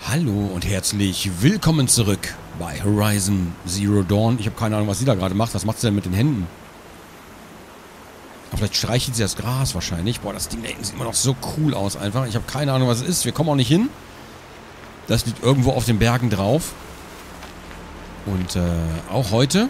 Hallo und herzlich willkommen zurück bei Horizon Zero Dawn. Ich habe keine Ahnung, was sie da gerade macht. Was macht sie denn mit den Händen? Aber vielleicht streichelt sie das Gras wahrscheinlich. Boah, das Ding da hinten sieht immer noch so cool aus einfach. Ich habe keine Ahnung, was es ist. Wir kommen auch nicht hin. Das liegt irgendwo auf den Bergen drauf. Und auch heute.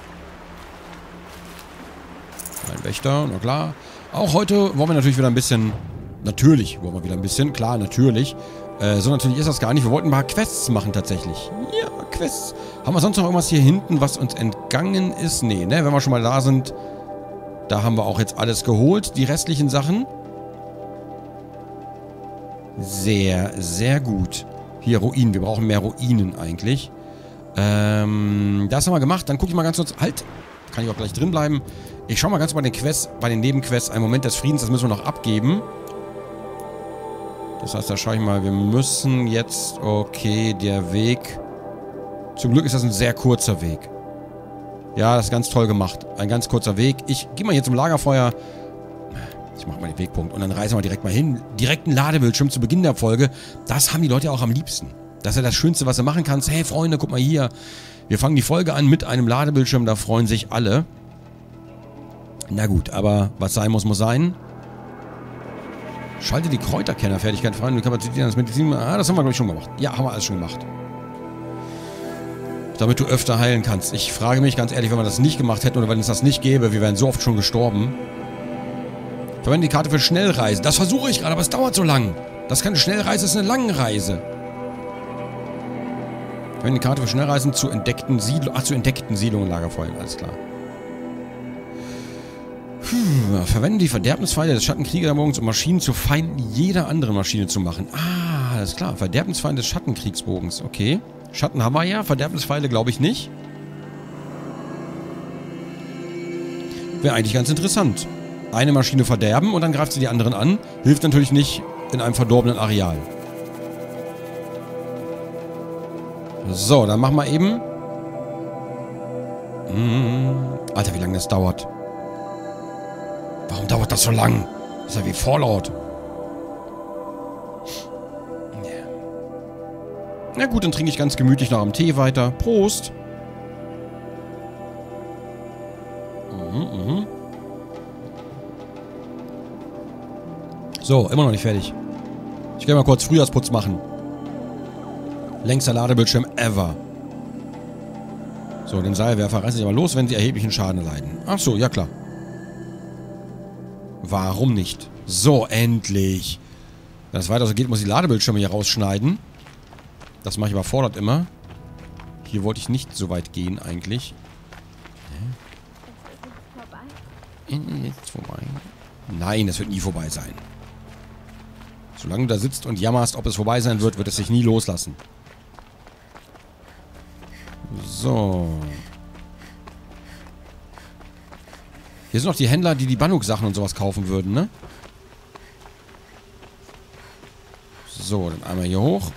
Ein Wächter, na klar. Auch heute wollen wir natürlich wieder ein bisschen... Natürlich wollen wir wieder ein bisschen. Klar, natürlich. So natürlich ist das gar nicht. Wir wollten ein paar Quests machen tatsächlich. Ja, Quests. Haben wir sonst noch irgendwas hier hinten, was uns entgangen ist? Nee, ne? Wenn wir schon mal da sind, da haben wir auch jetzt alles geholt. Die restlichen Sachen. Sehr, sehr gut. Hier, Ruinen. Wir brauchen mehr Ruinen eigentlich. Das haben wir gemacht. Dann gucke ich mal ganz kurz. Halt. Kann ich auch gleich drin bleiben. Ich schaue mal ganz bei den Quests, bei den Nebenquests. Ein Moment des Friedens, das müssen wir noch abgeben. Das heißt, da schaue ich mal, wir müssen jetzt... Okay, der Weg... Zum Glück ist das ein sehr kurzer Weg. Ja, das ist ganz toll gemacht. Ein ganz kurzer Weg. Ich gehe mal hier zum Lagerfeuer. Ich mache mal den Wegpunkt. Und dann reisen wir direkt mal hin. Direkt ein Ladebildschirm zu Beginn der Folge. Das haben die Leute auch am liebsten. Das ist ja das Schönste, was du machen kannst. Hey Freunde, guck mal hier. Wir fangen die Folge an mit einem Ladebildschirm. Da freuen sich alle. Na gut, aber was sein muss, muss sein. Schalte die Kräuterkennerfertigkeit frei und die Kapazität des Medizin... Ah, das haben wir, glaube ich, schon gemacht. Ja, haben wir alles schon gemacht. Damit du öfter heilen kannst. Ich frage mich ganz ehrlich, wenn wir das nicht gemacht hätten oder wenn es das nicht gäbe, wir wären so oft schon gestorben. Verwende die Karte für Schnellreise. Das versuche ich gerade, aber es dauert so lang. Das ist keine Schnellreise, das ist eine lange Reise. Verwende die Karte für Schnellreisen zu entdeckten Siedlungen. Ach, zu entdeckten Siedlungen und Lagerfeuern, alles klar. Verwenden die Verderbnispfeile des Schattenkriegerbogens, um Maschinen zu Feinden jeder anderen Maschine zu machen. Ah, alles klar. Verderbnispfeile des Schattenkriegsbogens. Okay. Schatten haben wir ja. Verderbnispfeile glaube ich nicht. Wäre eigentlich ganz interessant. Eine Maschine verderben und dann greift sie die anderen an. Hilft natürlich nicht in einem verdorbenen Areal. So, dann machen wir eben... Alter, wie lange das dauert. Warum dauert das so lang? Das ist ja wie Fallout. Na gut, dann trinke ich ganz gemütlich noch am Tee weiter. Prost! So, immer noch nicht fertig. Ich gehe mal kurz Frühjahrsputz machen. Längster Ladebildschirm ever. So, den Seilwerfer reißen Sie mal los, wenn Sie erheblichen Schaden erleiden. Ach so, ja klar. Warum nicht? So, endlich. Wenn es weiter so geht, muss ich die Ladebildschirme hier rausschneiden. Das mache ich überfordert immer. Hier wollte ich nicht so weit gehen, eigentlich. Jetzt vorbei. Nein, das wird nie vorbei sein. Solange du da sitzt und jammerst, ob es vorbei sein wird, wird es sich nie loslassen. So. Hier sind noch die Händler, die Banuk-Sachen und sowas kaufen würden, ne? So, dann einmal hier hoch.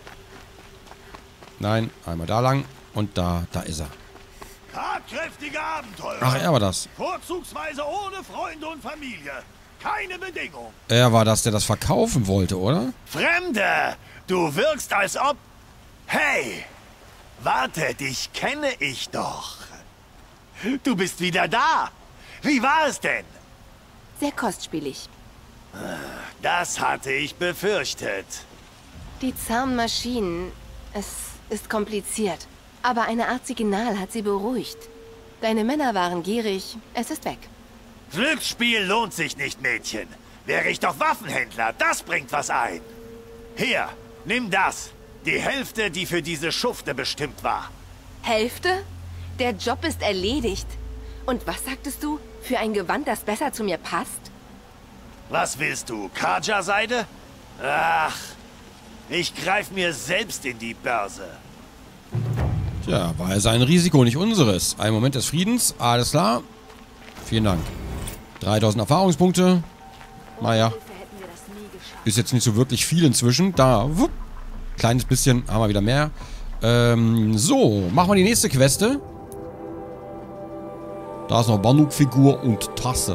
Nein, einmal da lang. Und da ist er. Tatkräftige Abenteurer. Ach, er war das. Vorzugsweise ohne Freunde und Familie. Keine Bedingung. Er war das, der das verkaufen wollte, oder? Fremde, du wirkst als ob... Hey, warte, dich kenne ich doch. Du bist wieder da. Wie war es denn? Sehr kostspielig. Das hatte ich befürchtet. Die zahmen Maschinen. Es ist kompliziert. Aber eine Art Signal hat sie beruhigt. Deine Männer waren gierig. Es ist weg. Glücksspiel lohnt sich nicht, Mädchen. Wäre ich doch Waffenhändler, das bringt was ein. Hier, nimm das. Die Hälfte, die für diese Schufte bestimmt war. Hälfte? Der Job ist erledigt. Und was sagtest du? Für ein Gewand, das besser zu mir passt? Was willst du, Kaja-Seide? Ach, ich greif mir selbst in die Börse. Tja, war ja sein Risiko, nicht unseres. Ein Moment des Friedens, alles klar. Vielen Dank. 3000 Erfahrungspunkte. Naja. Ist jetzt nicht so wirklich viel inzwischen. Da, wupp. Kleines bisschen, haben wir wieder mehr. So, machen wir die nächste Queste. Da ist noch Banuk-Figur und Tasse.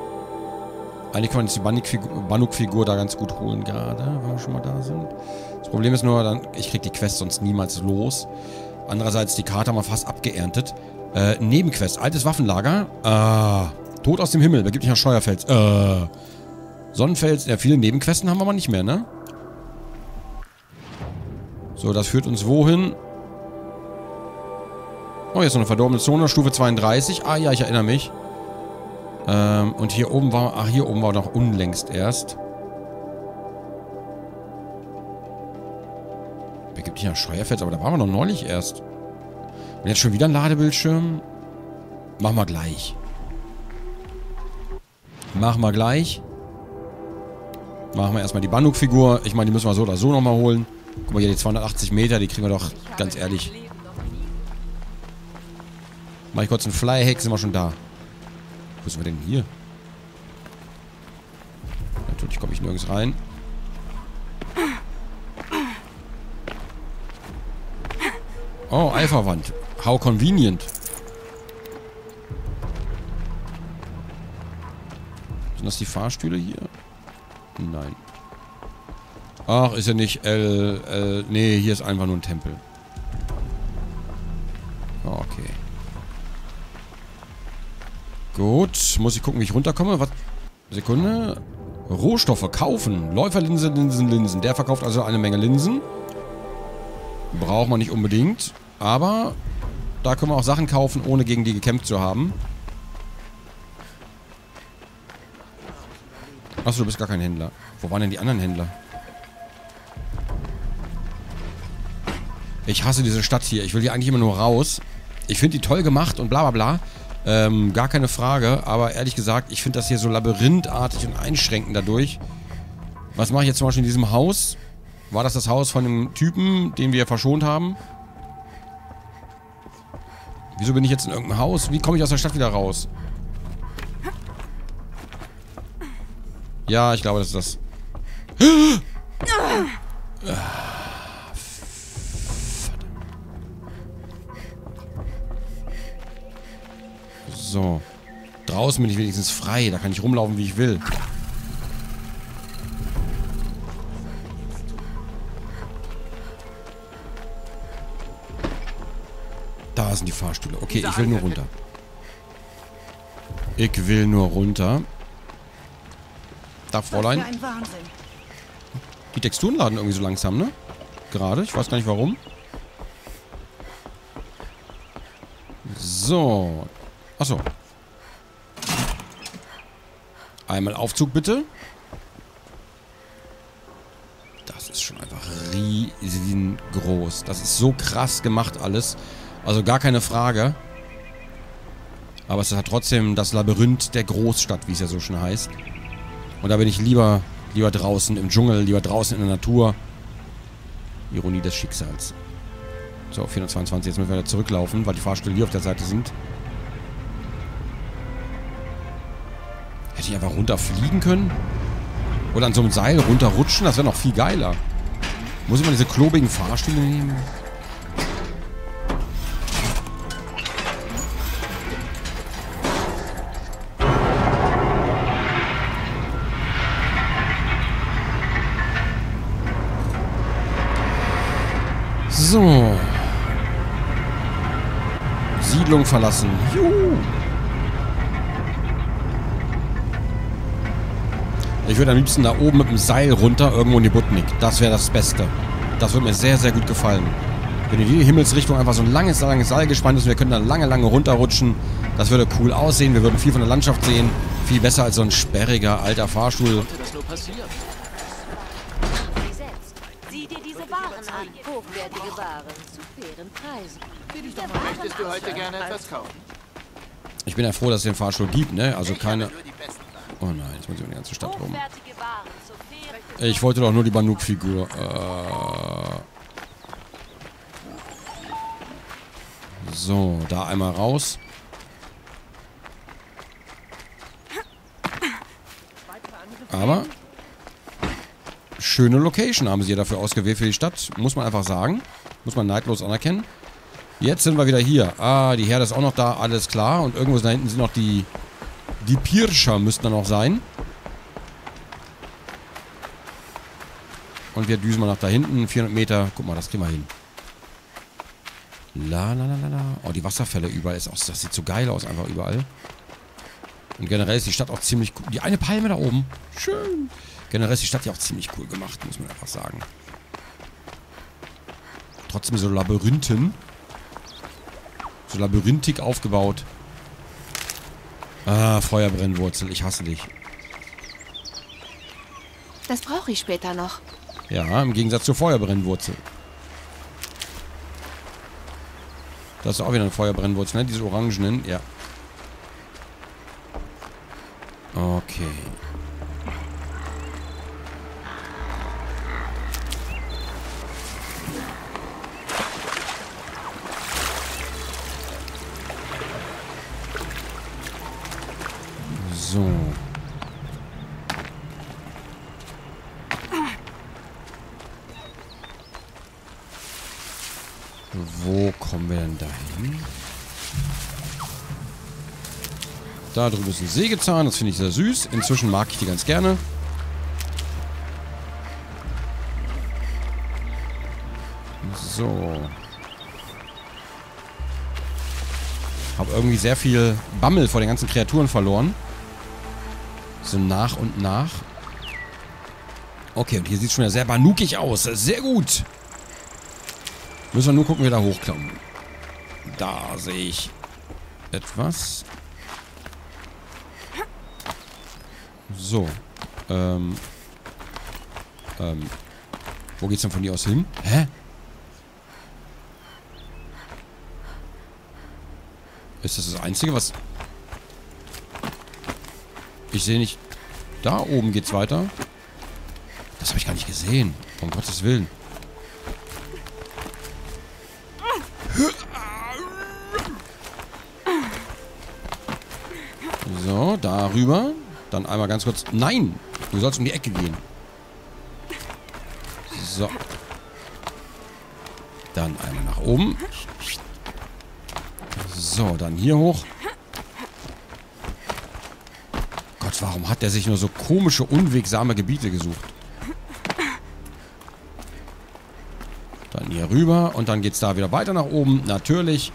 Eigentlich kann man jetzt die Banuk-Figur da ganz gut holen gerade, wenn wir schon mal da sind. Jetzt Problem ist nur, ich krieg die Quest sonst niemals los. Andererseits, die Karte haben wir fast abgeerntet. Nebenquest, altes Waffenlager. Tod aus dem Himmel, begib dich nach Scheuerfels. Sonnenfels, ja, viele Nebenquesten haben wir aber nicht mehr, ne? So, das führt uns wohin? Oh, hier ist noch eine verdorbene Zone, Stufe 32. Ah ja, ich erinnere mich. Und hier oben war... Ach, hier oben war noch unlängst erst. Begib dich nach Scheuerfels, aber da waren wir noch neulich erst. Und jetzt schon wieder ein Ladebildschirm? Machen wir gleich. Machen wir gleich. Machen wir erstmal die Banuk-Figur. Ich meine, die müssen wir so oder so nochmal holen. Guck mal hier, die 280 Meter, die kriegen wir doch, ganz ehrlich. Mach ich kurz einen Fly-Hack, sind wir schon da. Wo sind wir denn hier? Natürlich komme ich nirgends rein. Oh, Alpha-Wand. How convenient. Sind das die Fahrstühle hier? Nein. Ach, ist ja nicht nee, hier ist einfach nur ein Tempel. Okay. Gut. Muss ich gucken, wie ich runterkomme? Was? Sekunde. Rohstoffe kaufen. Läuferlinse, Linsen. Der verkauft also eine Menge Linsen. Braucht man nicht unbedingt. Aber da können wir auch Sachen kaufen, ohne gegen die gekämpft zu haben. Achso, du bist gar kein Händler. Wo waren denn die anderen Händler? Ich hasse diese Stadt hier. Ich will hier eigentlich immer nur raus. Ich finde die toll gemacht und bla bla bla. Gar keine Frage. Aber ehrlich gesagt, ich finde das hier so labyrinthartig und einschränkend dadurch. Was mache ich jetzt zum Beispiel in diesem Haus? War das Haus von dem Typen, den wir verschont haben? Wieso bin ich jetzt in irgendeinem Haus? Wie komme ich aus der Stadt wieder raus? Ja, ich glaube, das ist das. So. Draußen bin ich wenigstens frei. Da kann ich rumlaufen, wie ich will. Da sind die Fahrstühle. Okay, ich will nur runter. Ich will nur runter. Da, Fräulein. Die Texturen laden irgendwie so langsam, ne? Gerade. Ich weiß gar nicht warum. So. Achso. Einmal Aufzug, bitte. Das ist schon einfach riesengroß. Das ist so krass gemacht alles. Also gar keine Frage. Aber es hat trotzdem das Labyrinth der Großstadt, wie es ja so schön heißt. Und da bin ich lieber draußen im Dschungel, lieber draußen in der Natur. Ironie des Schicksals. So, 422. Jetzt müssen wir wieder zurücklaufen, weil die Fahrstühle hier auf der Seite sind. Hätte ich einfach runterfliegen können? Oder an so einem Seil runterrutschen? Das wäre noch viel geiler. Muss ich mal diese klobigen Fahrstühle nehmen? So. Siedlung verlassen. Juhu. Ich würde am liebsten da oben mit dem Seil runter, irgendwo in die Butnik. Das wäre das Beste. Das würde mir sehr, sehr gut gefallen. Wenn in die Himmelsrichtung einfach so ein langes Seil gespannt ist und wir können dann lange runterrutschen. Das würde cool aussehen. Wir würden viel von der Landschaft sehen. Viel besser als so ein sperriger, alter Fahrstuhl. Konnte das nur passieren? Sieh dir diese Waren an. Hochwertige Waren zu fairen Preisen. Möchtest du heute gerne etwas kaufen? Ich bin ja froh, dass es den Fahrstuhl gibt, ne? Also keine... Oh nein, jetzt muss ich um die ganze Stadt rum. Hochwertige Waren zu fairen Ich wollte doch nur die Banuk-Figur. So, da einmal raus. Aber schöne Location haben sie hier dafür ausgewählt für die Stadt. Muss man einfach sagen. Muss man neidlos anerkennen. Jetzt sind wir wieder hier. Ah, die Herde ist auch noch da. Alles klar. Und irgendwo da hinten sind noch die Pirscher müssten da noch sein. Und wir düsen mal nach da hinten. 400 Meter. Guck mal, das kriegen wir hin. La, la, la, la, la. Oh, die Wasserfälle überall. Das sieht so geil aus, einfach überall. Und generell ist die Stadt auch ziemlich cool. Die eine Palme da oben. Schön. Generell ist die Stadt ja auch ziemlich cool gemacht, muss man einfach sagen. Trotzdem so Labyrinthen. So labyrinthisch aufgebaut. Ah, Feuerbrennwurzel. Ich hasse dich. Das brauche ich später noch. Ja, im Gegensatz zur Feuerbrennwurzel. Das ist auch wieder eine Feuerbrennwurzel, ne? Diese orangenen, ja. Okay. So. Wo kommen wir denn dahin? Da drüben ist ein Sägezahn, das finde ich sehr süß. Inzwischen mag ich die ganz gerne. So. Habe irgendwie sehr viel Bammel vor den ganzen Kreaturen verloren. So nach und nach. Okay, und hier sieht es schon wieder sehr banukig aus. Sehr gut. Müssen wir nur gucken, wie wir da hochkommen. Da sehe ich etwas. So. Wo geht's denn von hier aus hin? Hä? Ist das das Einzige, was... Ich sehe nicht... Da oben geht's weiter. Das habe ich gar nicht gesehen. Um Gottes Willen. So, darüber. Dann einmal ganz kurz... Nein! Du sollst um die Ecke gehen. So. Dann einmal nach oben. So, dann hier hoch. Gott, warum hat der sich nur so komische, unwegsame Gebiete gesucht? Dann hier rüber und dann geht's da wieder weiter nach oben. Natürlich.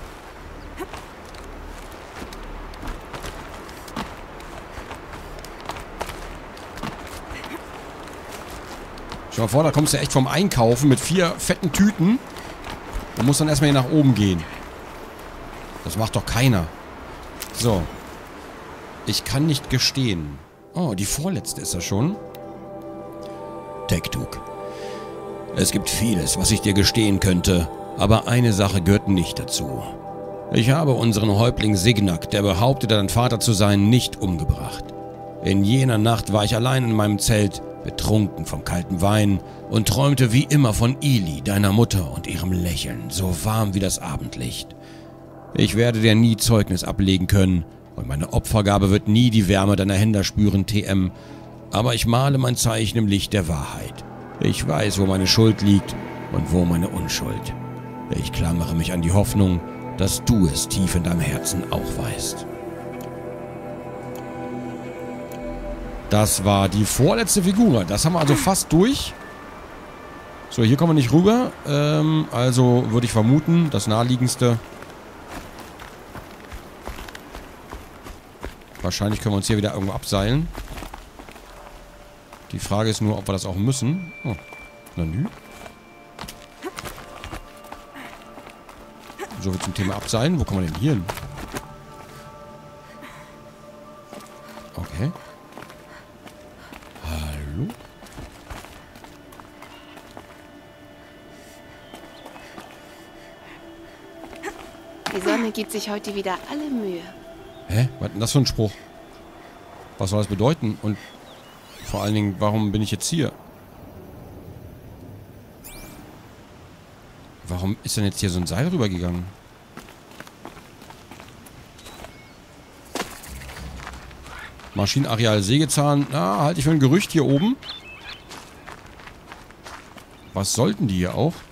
Stell dir mal vor, da kommst du echt vom Einkaufen mit 4 fetten Tüten und musst dann erstmal hier nach oben gehen. Das macht doch keiner. So. Ich kann nicht gestehen. Oh, die vorletzte ist das schon. Tektuk. Es gibt vieles, was ich dir gestehen könnte, aber eine Sache gehört nicht dazu. Ich habe unseren Häuptling Signak, der behauptete, dein Vater zu sein, nicht umgebracht. In jener Nacht war ich allein in meinem Zelt, betrunken vom kalten Wein und träumte wie immer von Ili, deiner Mutter, und ihrem Lächeln, so warm wie das Abendlicht. Ich werde dir nie Zeugnis ablegen können und meine Opfergabe wird nie die Wärme deiner Hände spüren, TM, aber ich male mein Zeichen im Licht der Wahrheit. Ich weiß, wo meine Schuld liegt und wo meine Unschuld. Ich klammere mich an die Hoffnung, dass du es tief in deinem Herzen auch weißt. Das war die vorletzte Figur. Das haben wir also fast durch. So, hier kommen wir nicht rüber. Also würde ich vermuten, das naheliegendste. Wahrscheinlich können wir uns hier wieder irgendwo abseilen. Die Frage ist nur, ob wir das auch müssen. Oh, na nü. So, wir zum Thema Abseilen. Wo kommen wir denn hier hin? Okay. Hallo? Die Sonne gibt sich heute wieder alle Mühe. Hä? Was ist denn das für ein Spruch? Was soll das bedeuten? Und vor allen Dingen, warum bin ich jetzt hier? Warum ist denn jetzt hier so ein Seil rübergegangen? Maschinenareal Sägezahn. Na, halte ich für ein Gerücht hier oben. Was sollten die hier auch?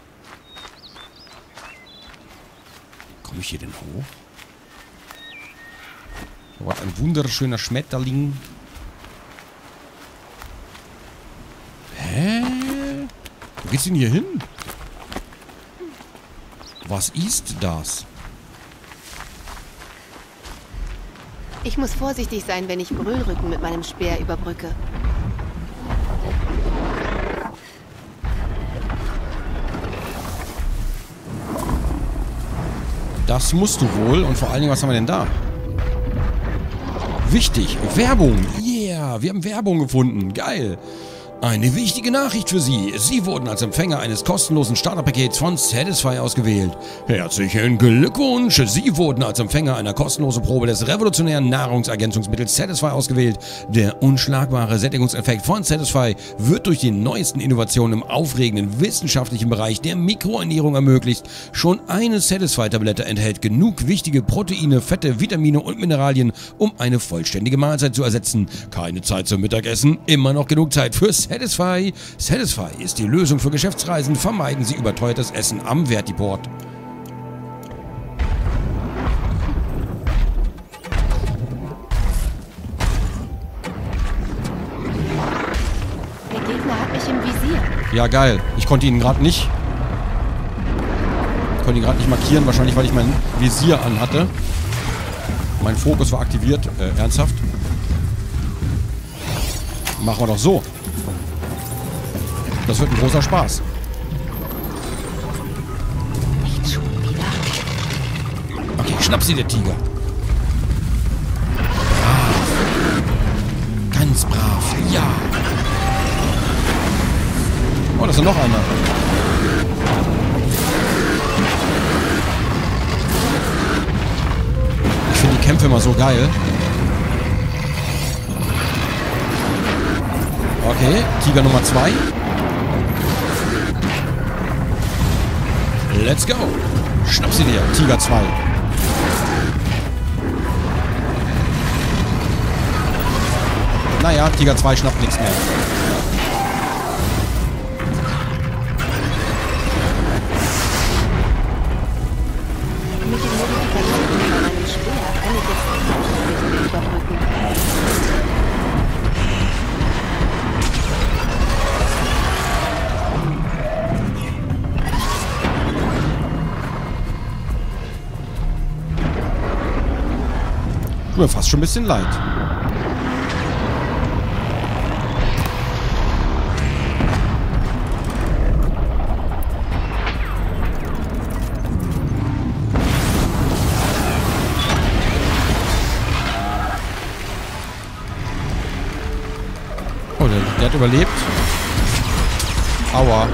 Komme ich hier denn hoch? Was ein wunderschöner Schmetterling. Hä? geht's denn hier hin? Was ist das? Ich muss vorsichtig sein, wenn ich Brüllrücken mit meinem Speer überbrücke. Das musst du wohl. Und vor allen Dingen, was haben wir denn da? Wichtig. Werbung. Yeah, wir haben Werbung gefunden. Geil. Eine wichtige Nachricht für Sie. Sie wurden als Empfänger eines kostenlosen Starterpakets von Satisfy ausgewählt. Herzlichen Glückwunsch! Sie wurden als Empfänger einer kostenlosen Probe des revolutionären Nahrungsergänzungsmittels Satisfy ausgewählt. Der unschlagbare Sättigungseffekt von Satisfy wird durch die neuesten Innovationen im aufregenden wissenschaftlichen Bereich der Mikroernährung ermöglicht. Schon eine Satisfy-Tablette enthält genug wichtige Proteine, Fette, Vitamine und Mineralien, um eine vollständige Mahlzeit zu ersetzen. Keine Zeit zum Mittagessen, immer noch genug Zeit für Satisfy. Satisfy ist die Lösung für Geschäftsreisen. Vermeiden Sie überteuertes Essen am Vertiport. Der Gegner hat mich im Visier. Ja, geil. Ich konnte ihn gerade nicht. Ich konnte ihn gerade nicht markieren. Wahrscheinlich, weil ich mein Visier anhatte. Mein Fokus war aktiviert. Ernsthaft? Machen wir doch so. Das wird ein großer Spaß. Nicht schon wieder. Okay, schnapp sie, der Tiger. Brav. Ganz brav. Ja. Oh, da ist ja noch einer. Ich finde die Kämpfe immer so geil. Okay, Tiger Nummer 2. Let's go. Schnapp sie dir, Tiger 2. Naja, Tiger 2 schnappt nichts mehr. Mit den Modifikationen von meinem Speer kann ich jetzt nicht überbrücken. Tut mir fast schon ein bisschen leid. Oh, der hat überlebt. Aua.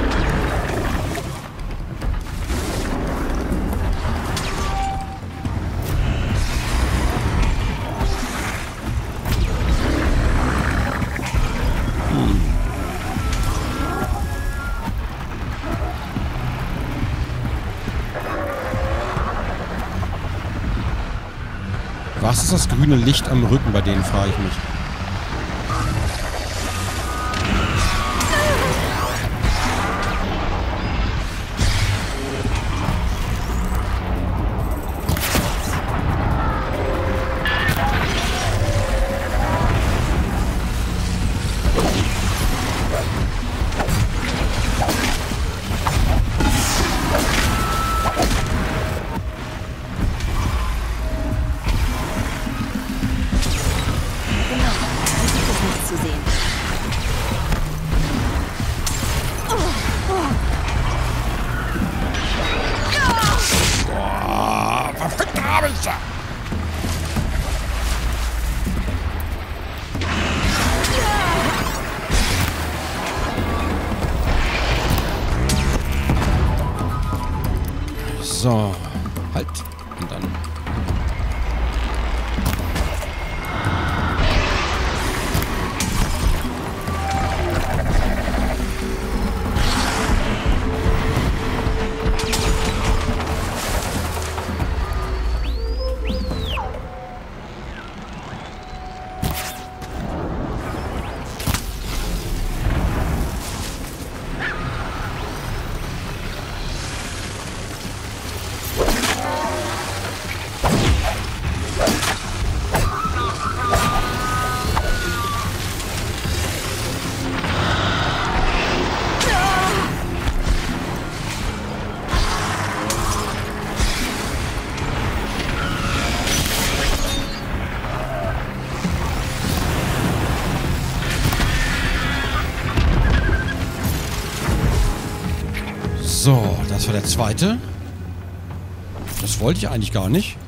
Was ist das grüne Licht am Rücken bei denen, frage ich mich. Zu sehen. Boah, verfickt habe ich ja. So, halt. Und dann. So, das war der zweite. Das wollte ich eigentlich gar nicht.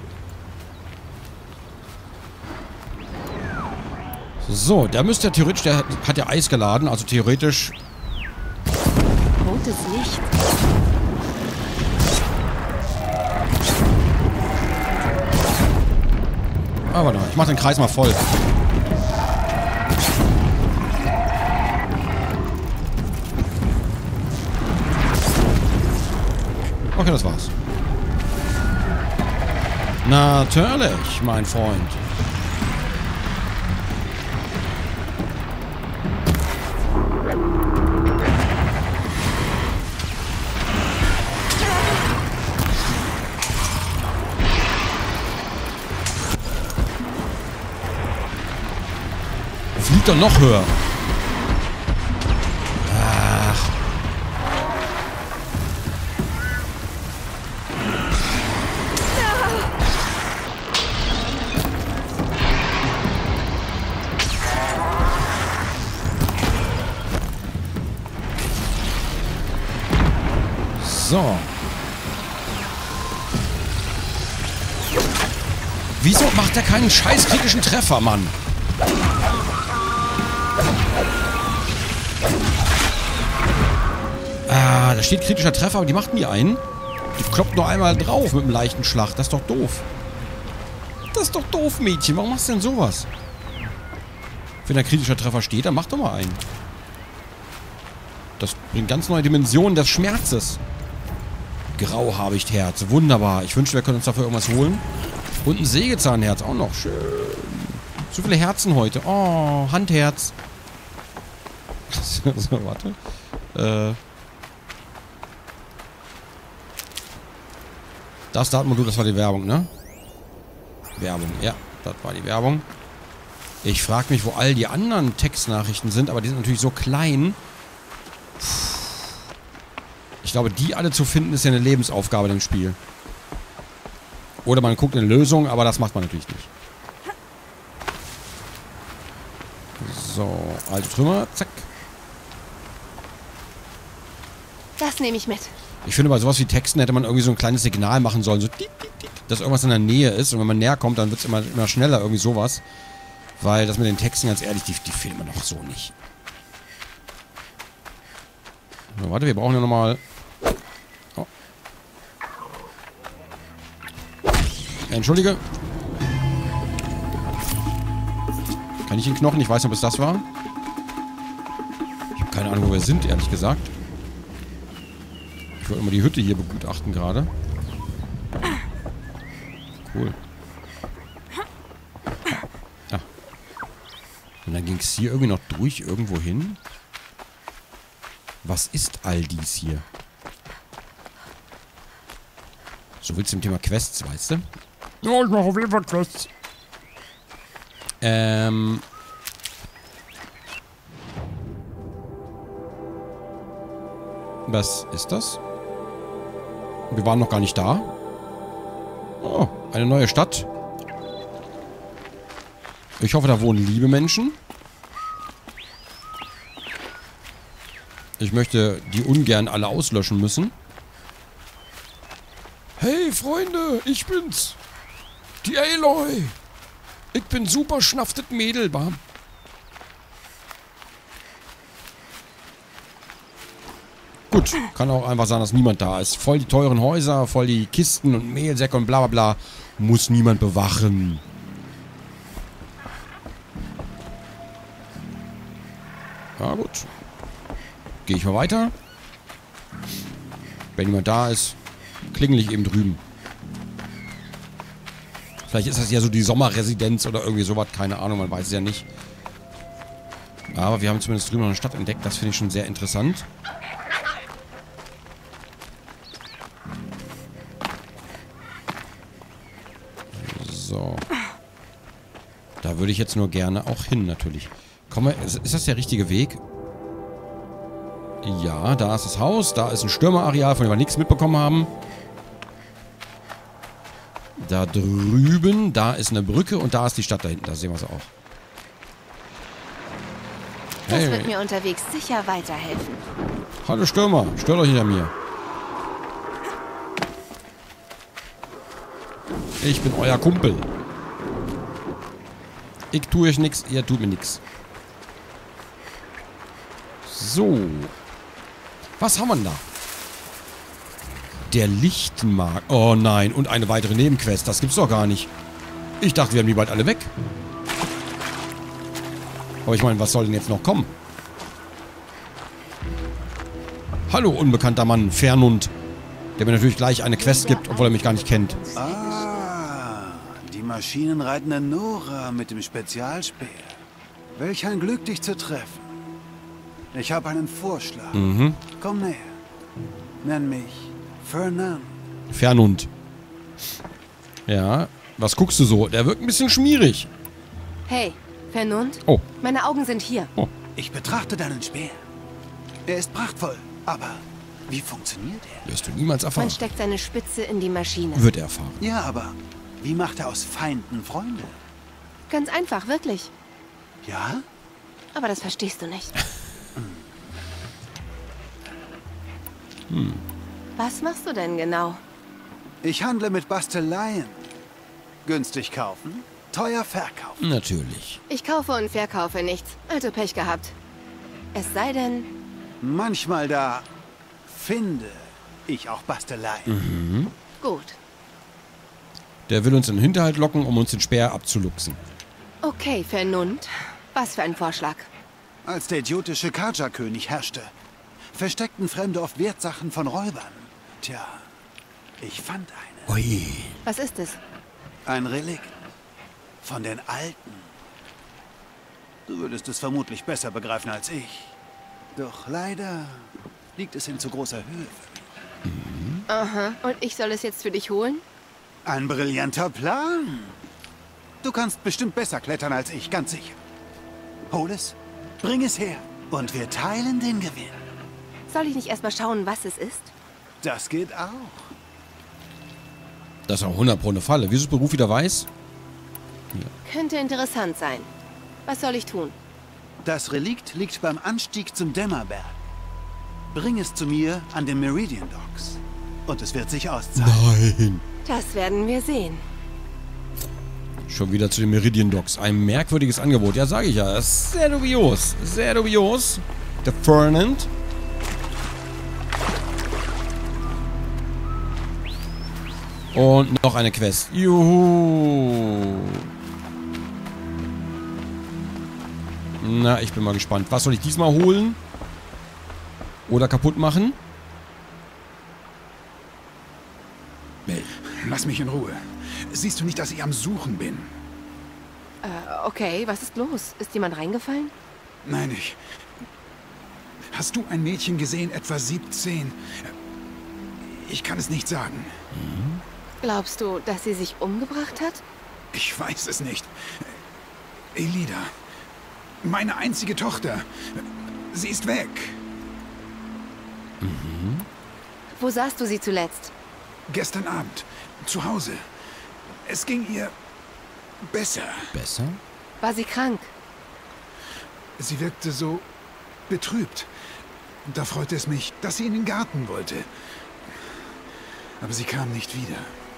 So, der müsste ja theoretisch, der hat ja Eis geladen, also theoretisch... Rotes Licht. Ah, warte mal, ich mach den Kreis mal voll. Okay, das war's. Natürlich, mein Freund. Fliegt doch noch höher. Ach. So. Wieso macht er keinen scheiß kritischen Treffer, Mann? Ah, da steht kritischer Treffer, aber die macht nie einen. Die kloppt nur einmal drauf mit einem leichten Schlag. Das ist doch doof. Das ist doch doof, Mädchen. Warum machst du denn sowas? Wenn da kritischer Treffer steht, dann mach doch mal einen. Das bringt ganz neue Dimensionen des Schmerzes. Grauhabichtherz. Wunderbar. Ich wünschte, wir können uns dafür irgendwas holen. Und ein Sägezahnherz auch noch. Schön. So viele Herzen heute. Oh, Handherz. So, warte. Das Startmodul, das war die Werbung, ne? Werbung, ja. Das war die Werbung. Ich frage mich, wo all die anderen Textnachrichten sind, aber die sind natürlich so klein. Ich glaube, die alle zu finden, ist ja eine Lebensaufgabe in dem Spiel. Oder man guckt eine Lösung, aber das macht man natürlich nicht. So, alte Trümmer, zack. Das nehme ich mit. Ich finde, bei sowas wie Texten hätte man irgendwie so ein kleines Signal machen sollen, so dass irgendwas in der Nähe ist. Und wenn man näher kommt, dann wird es immer schneller, irgendwie sowas. Weil das mit den Texten, ganz ehrlich, die findet man doch so nicht. So, warte, wir brauchen ja nochmal... Oh. Entschuldige. Kann ich den Knochen? Ich weiß nicht, ob es das war. Ich habe keine Ahnung, wo wir sind, ehrlich gesagt. Ich wollte immer die Hütte hier begutachten gerade. Cool. Ah. Und dann ging es hier irgendwie noch durch irgendwo hin. Was ist all dies hier? So willst du im Thema Quests, weißt du? Ja, ich mache auf jeden Fall Quests. Was ist das? Wir waren noch gar nicht da. Oh, eine neue Stadt. Ich hoffe, da wohnen liebe Menschen. Ich möchte die ungern alle auslöschen müssen. Hey, Freunde, ich bin's. Die Aloy. Ich bin super schnaftet Mädel, bam. Gut, kann auch einfach sein, dass niemand da ist. Voll die teuren Häuser, voll die Kisten und Mehlsäcke und bla bla bla. Muss niemand bewachen. Ja gut. Gehe ich mal weiter. Wenn jemand da ist, klingel ich eben drüben. Vielleicht ist das ja so die Sommerresidenz oder irgendwie sowas. Keine Ahnung, man weiß es ja nicht. Aber wir haben zumindest drüben noch eine Stadt entdeckt. Das finde ich schon sehr interessant. So. Da würde ich jetzt nur gerne auch hin, natürlich. Komm mal, ist das der richtige Weg? Ja, da ist das Haus. Da ist ein Stürmerareal, von dem wir nichts mitbekommen haben. Da drüben, da ist eine Brücke und da ist die Stadt da hinten. Da sehen wir es auch. Das wird mir unterwegs sicher weiterhelfen. Hallo Stürmer, stört euch hinter mir. Ich bin euer Kumpel. Ich tue euch nichts, ihr tut mir nichts. So. Was haben wir denn da? Der Lichtenmarkt. Oh nein, und eine weitere Nebenquest. Das gibt's doch gar nicht. Ich dachte, wir haben die bald alle weg. Aber ich meine, was soll denn jetzt noch kommen? Hallo, unbekannter Mann, Fernund. Der mir natürlich gleich eine Quest gibt, obwohl er mich gar nicht kennt. Ah, die maschinenreitende Nora mit dem Spezialspeer. Welch ein Glück, dich zu treffen. Ich habe einen Vorschlag. Komm näher. Nenn mich Fernand. Fernund. Ja, was guckst du so? Der wirkt ein bisschen schmierig. Hey, Fernund? Oh. Meine Augen sind hier. Oh. Ich betrachte deinen Speer. Er ist prachtvoll, aber wie funktioniert er? Wirst du niemals erfahren. Man steckt seine Spitze in die Maschine. Wird er erfahren. Ja, aber wie macht er aus Feinden Freunde? Ganz einfach, wirklich. Ja? Aber das verstehst du nicht. Was machst du denn genau? Ich handle mit Basteleien. Günstig kaufen, teuer verkaufen. Natürlich. Ich kaufe und verkaufe nichts. Also Pech gehabt. Es sei denn, Manchmal da finde ich auch Basteleien. gut. Der will uns in den Hinterhalt locken, um uns den Speer abzuluxen. Okay, Fernund. Was für ein Vorschlag. Als der idiotische Kaja-König herrschte, versteckten Fremde oft Wertsachen von Räubern. Tja, ich fand eine. Ui. Was ist es? Ein Relikt von den Alten. Du würdest es vermutlich besser begreifen als ich. Doch leider liegt es in zu großer Höhe. Aha. Und ich soll es jetzt für dich holen? Ein brillanter Plan. Du kannst bestimmt besser klettern als ich, ganz sicher. Hol es, bring es her und wir teilen den Gewinn. Soll ich nicht erstmal schauen, was es ist? Das geht auch. Das ist auch 100 pro eine Falle. Wie es Beruf wieder weiß? Könnte interessant sein. Was soll ich tun? Das Relikt liegt beim Anstieg zum Dämmerberg. Bring es zu mir an den Meridian Docks. Und es wird sich auszahlen. Nein. Das werden wir sehen. Schon wieder zu den Meridian Docks. Ein merkwürdiges Angebot. Ja, sage ich ja. Das ist sehr dubios. Sehr dubios. Der Fernand. Und noch eine Quest. Juhu. Na, ich bin mal gespannt. Was soll ich diesmal holen? Oder kaputt machen? Lass mich in Ruhe. Siehst du nicht, dass ich am Suchen bin? Okay, was ist los? Ist jemand reingefallen? Nein, ich... Hast du ein Mädchen gesehen, etwa 17? Ich kann es nicht sagen. Glaubst du, dass sie sich umgebracht hat? Ich weiß es nicht. Elida. Meine einzige Tochter. Sie ist weg. Wo sahst du sie zuletzt? Gestern Abend. Zu Hause. Es ging ihr besser. Besser? War sie krank? Sie wirkte so betrübt. Da freute es mich, dass sie in den Garten wollte. Aber sie kam nicht wieder.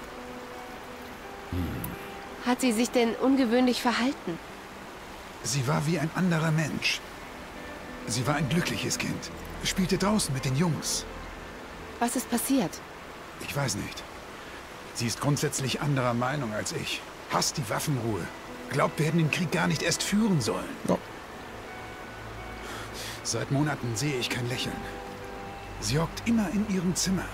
Hat sie sich denn ungewöhnlich verhalten? Sie war wie ein anderer Mensch. Sie war ein glückliches Kind. Spielte draußen mit den Jungs. Was ist passiert? Ich weiß nicht. Sie ist grundsätzlich anderer Meinung als ich. Hasst die Waffenruhe. Glaubt, wir hätten den Krieg gar nicht erst führen sollen. Ja. Seit Monaten sehe ich kein Lächeln. Sie hockt immer in ihrem Zimmer.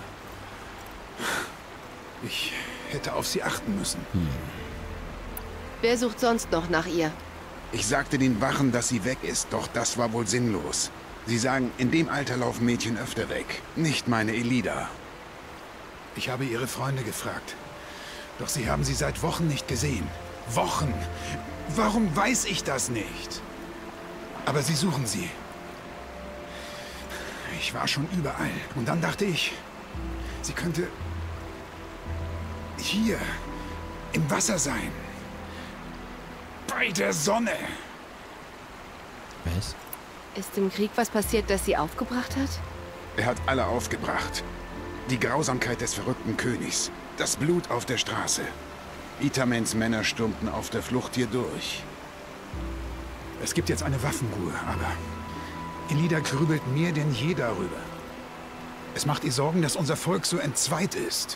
Ich hätte auf sie achten müssen. Wer sucht sonst noch nach ihr? Ich sagte den Wachen, dass sie weg ist, doch das war wohl sinnlos. Sie sagen, in dem Alter laufen Mädchen öfter weg. Nicht meine Elida. Ich habe ihre Freunde gefragt. Doch sie haben sie seit Wochen nicht gesehen. Wochen! Warum weiß ich das nicht? Aber sie suchen sie. Ich war schon überall. Und dann dachte ich, sie könnte hier im Wasser sein. Bei der Sonne. Was? Ist im Krieg was passiert, das sie aufgebracht hat? Er hat alle aufgebracht. Die Grausamkeit des verrückten Königs. Das Blut auf der Straße. Itamens Männer stürmten auf der Flucht hier durch. Es gibt jetzt eine Waffenruhe, aber Elida grübelt mehr denn je darüber. Es macht ihr Sorgen, dass unser Volk so entzweit ist.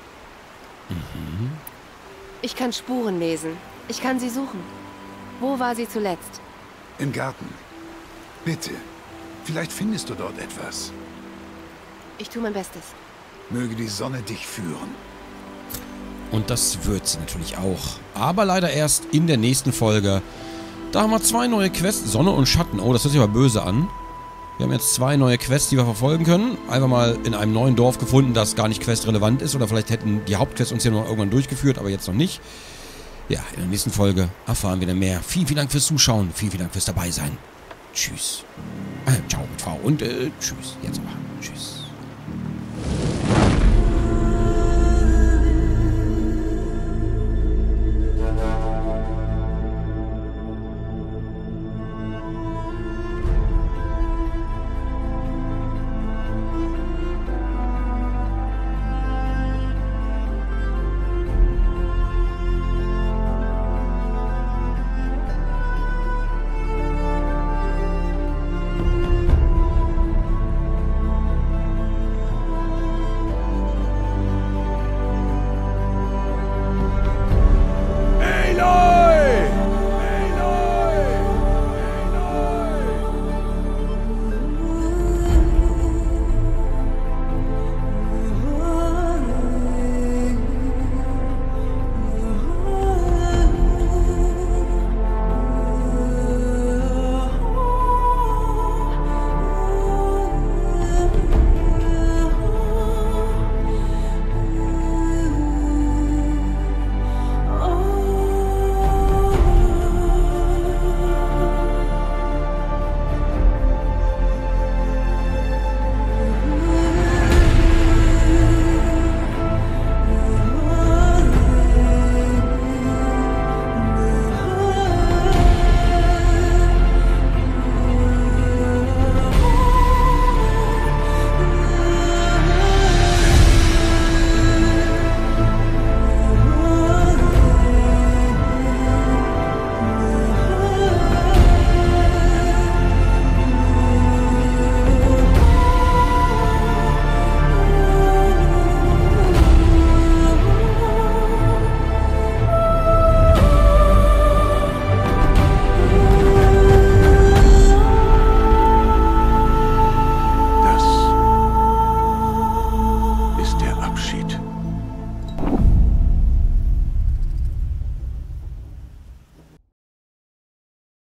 Ich kann Spuren lesen. Ich kann sie suchen. Wo war sie zuletzt? Im Garten. Bitte. Vielleicht findest du dort etwas. Ich tue mein Bestes. Möge die Sonne dich führen. Und das wird sie natürlich auch. Aber leider erst in der nächsten Folge. Da haben wir 2 neue Quests. Sonne und Schatten. Oh, das hört sich aber böse an. Wir haben jetzt 2 neue Quests, die wir verfolgen können. Einfach mal in einem neuen Dorf gefunden, das gar nicht questrelevant ist. Oder vielleicht hätten die Hauptquests uns hier noch irgendwann durchgeführt, aber jetzt noch nicht. Ja, in der nächsten Folge erfahren wir dann mehr. Vielen, vielen Dank fürs Zuschauen. Vielen, vielen Dank fürs Dabeisein. Tschüss. Ciao mit V und tschüss. Jetzt aber. Tschüss.